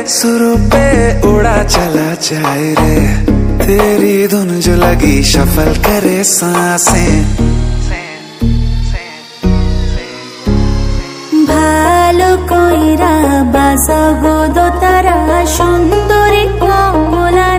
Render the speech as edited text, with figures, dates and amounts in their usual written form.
सुरों पे उड़ा चला जाए रे, तेरी धुन जो लगी शफल करे सांसें। ভালো কইরা বাজাগো দোতারা সুন্দরী কমলা